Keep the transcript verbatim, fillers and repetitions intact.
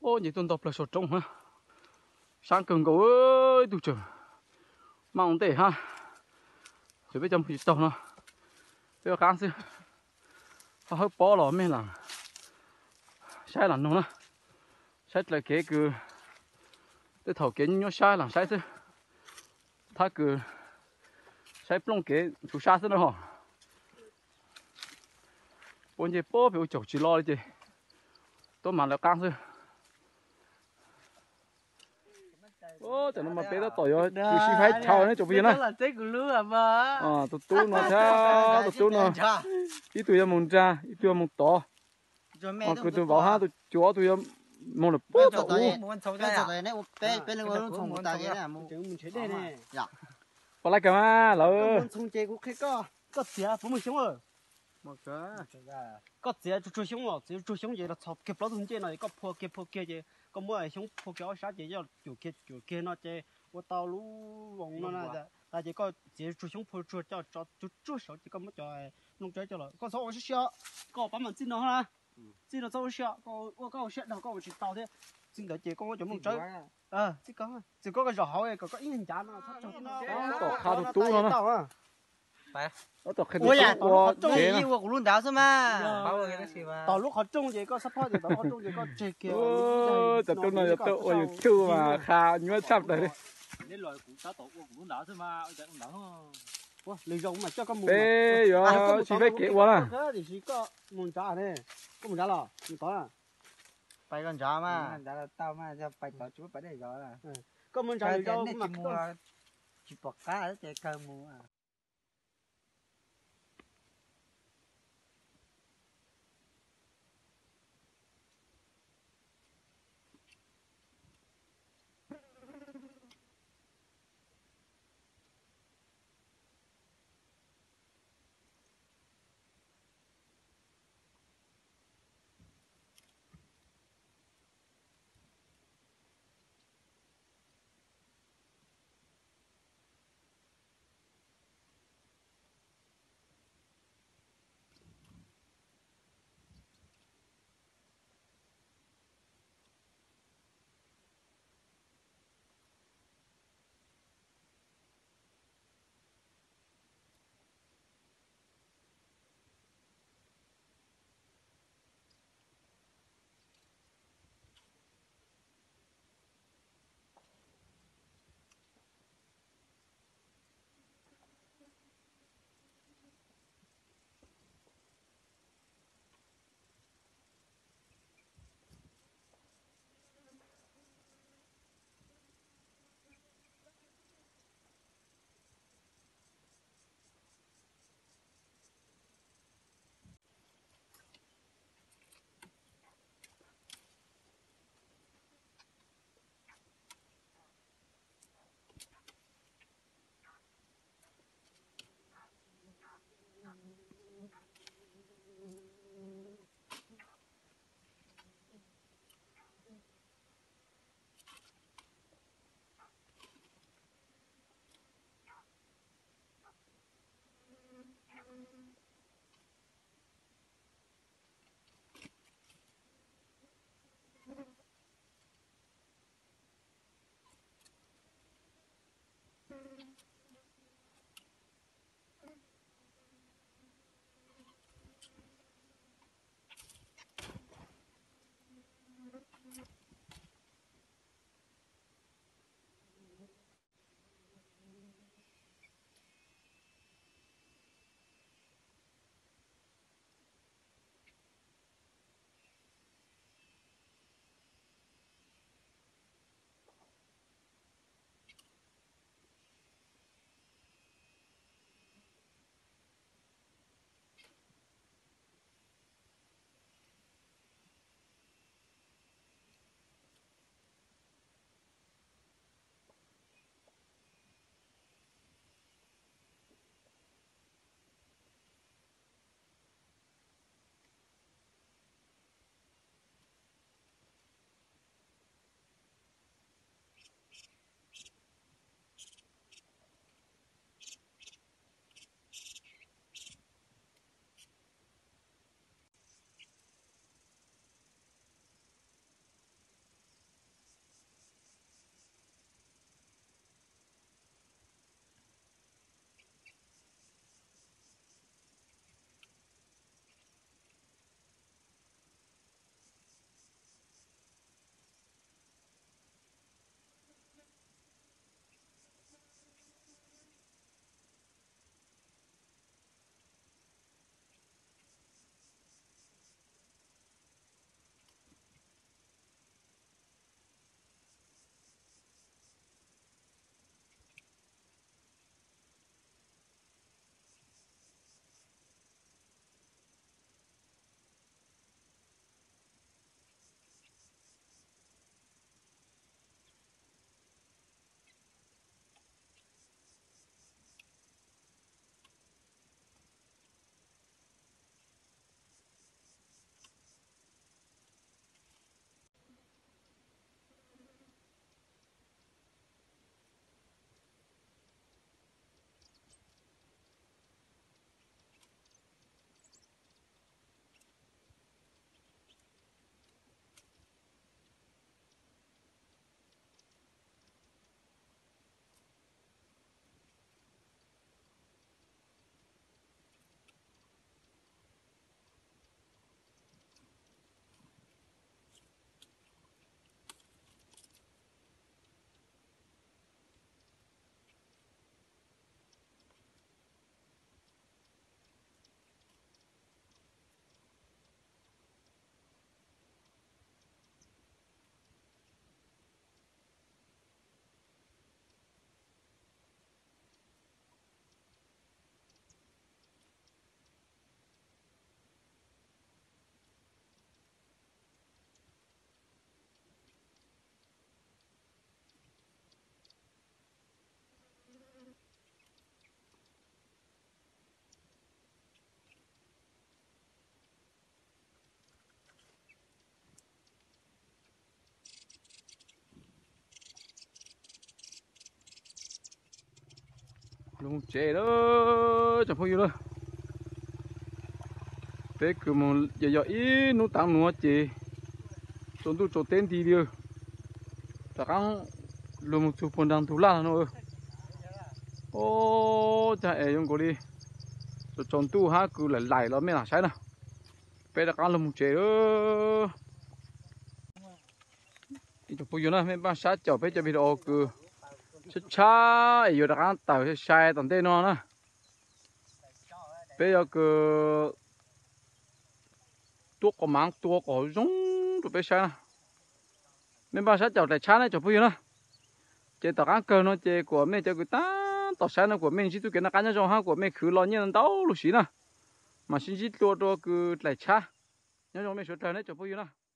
ô nhị tuần tập là sốt trống ha sáng cường cầu ơi tụi trời mong tệ ha rồi bây giờ mình tàu nó bây giờ kháng xưa họ hơi bó lò mấy lần sai lần nữa sai là cái cứ cái thầu cái nhớ sai lần sai xưa他cứ sai plong cái chú sa xưa nữa hả bốn giờ bó biểu chậu chỉ lo đi chứ tôi mà là căng xưa ô chẳng mà bé nó tỏi rồi cứ xí phải chào nó chụp gì nữa là chết của lứa à mà à tụi tôi nó theo tụi tôi nó ít tụi em muốn ra ít tụi em muốn to à cứ tụi bảo ha tụi chúa tụi em muốn là bớt tụi muốn sầu đây à này bé bé nó muốn sầu ta cái này muốn mình chơi đây này dạ có lại cái mà lỡ muốn sầu chơi cũng khác có có xía phụ mình sống rồi một cái có xía chú chú sống rồi chú chú sống vậy là chọc kẹp lót thùng chơi này có phô kẹp phô kia chơi có mua này sống phô kéo sát chơi cho chủ kia chủ kia nó chơi我道路网那那的，大家个接触上坡出叫叫就至少这个么叫弄这叫了，个时候我是想，个把门进了哈，进了之后想，个我个我想到个我去到的，进到这个我就弄走，啊，这个这个个绕好诶，个个一人家嘛，他就那， 到卡都多了呢， 来， 我到开我呀， 我中意我古龙岛是吗？ 到路好种这个 support 的，好种这个这个， ô tập trung là tập trung ôi chưa mà khá nhớ chắp đây đến loài cũng đã tổ cũng đã thôi mà ở cũng đã không 哇，你用嘛，叫个木嘛， bé yo chỉ phải kẹo quá cái thì chỉ có mùng trà này, có mùng trà là, mùng tỏi à, ไปกันจ้ามาจ้าเต้ามาจะไปต่อจุดไปได้จ้าล่ะ có mùng trà thì đâu mà mua chỉ bọc cá ở trên cây mua à lùng chế đó chẳng phải gì đâu bé cứ một giờ giờ ít nút tăng nút chế chúng tôi cho tên thì điều ta căng lùng chụp phần đằng thủ la nó ô chạy dùng cái đi cho chúng tôi ha cứ lại lại nó mới là sai nè bé ta căng lùng chế đó thì chụp bây giờ nó mấy ba sát chở bé cho video cứ chết cha giờ ta căng tàu sai tận tên nó nè bây giờ cứ tuốt có máng tuốt có giống tụi bé sai nè mấy ba sát chậu tại chán này chậu bây giờ nè chơi tao ăn cờ nó chơi của mấy chơi cái ta tao sai nó của mình chỉ tụi cái nó cá nhau trong ha của mấy khử lo như tao lúc xí nè mà xin chỉ tuốt tuốt cứ tại chá nhau trong mấy số trời này chậu bây giờ nè